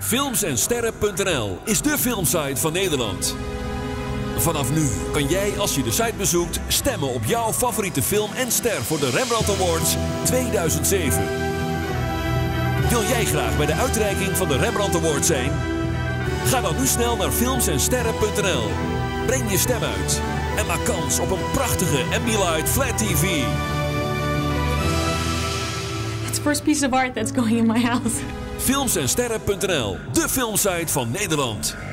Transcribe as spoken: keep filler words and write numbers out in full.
Filmsensterren punt n l is de filmsite van Nederland. Vanaf nu kan jij, als je de site bezoekt, stemmen op jouw favoriete film en ster voor de Rembrandt Awards tweeduizend zeven. Wil jij graag bij de uitreiking van de Rembrandt Award zijn? Ga dan nu snel naar filmsensterren punt n l. Breng je stem uit en maak kans op een prachtige Ambilight Flat T V. It's the first piece of art that's going in my house. Filmsensterren punt n l, de filmsite van Nederland.